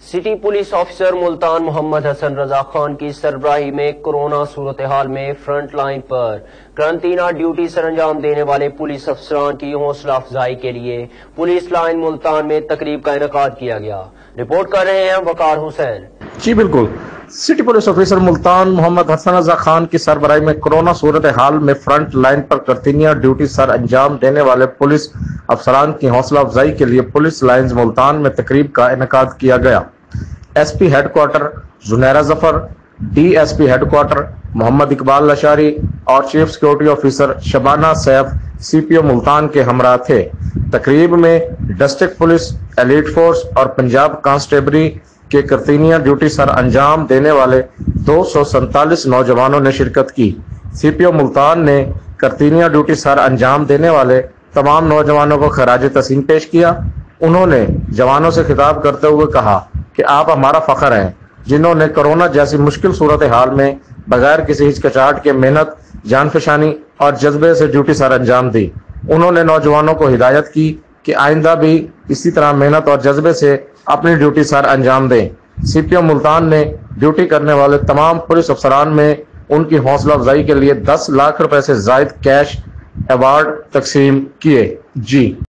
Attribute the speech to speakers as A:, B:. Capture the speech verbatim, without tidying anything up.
A: City police officer Multan Muhammad حسن رضا خان کی سربراہی میں کورونا صورتحال میں فرنٹ لائن پر قرنطینہ ڈیوٹی سر انجام دینے والے پولیس افسران کی حوصلہ افزائی کے لیے پولیس لائن ملتان میں تقریب کا انعقاد کیا گیا۔ رپورٹ کر رہے ہیں وقار حسین۔
B: جی بالکل، city police officer Multan Muhammad حسن رضا خان کی سربراہی میں کورونا صورتحال میں فرنٹ لائن پر قرنطینہ ڈیوٹی سر انجام دینے والے پولیس افسران کی حوصلہ افزائی کے لیے پولیس لائنز ملتان میں تقریب کا انعقاد کیا گیا۔ S P head quarter Zunaira Zafar, D S P head quarter Muhammad Iqbal Lashari اور chief security officer Shabana Saif C P O Multan کے ہمراہ تھے۔ تقریب میں ڈسٹرکٹ پولیس، ایلیٹ فورس اور پنجاب کانسٹیبری کے قرنطینہ ڈیوٹی سر انجام دینے والے دو سو سینتالیس نوجوانوں نے شرکت کی۔ سی پی او ملتان نے قرنطینہ ڈیوٹی سر انجام دینے والے تمام نوجوانوں کو خراج تحسین پیش کیا۔ انہوں نے جوانوں سے خطاب کرتے ہوئے کہا کہ آپ ہمارا فخر ہیں، جنہوں نے کورونا جیسی مشکل صورتحال میں بغیر کسی ہچکچاہٹ کے محنت، جان فشانی اور جذبے سے ڈیوٹی سر انجام دی۔ انہوں نے نوجوانوں کو ہدایت کی کہ آئندہ بھی اسی طرح محنت اور جذبے سے اپنی ڈیوٹی سر انجام دیں۔ سی پی او ملتان نے ڈیوٹی کرنے والے تمام پولیس افسران میں ان کی حوصلہ افزائی کے لیے دس لاکھ روپے سے زائد کیش ایوارڈ تقسیم کیے۔ جی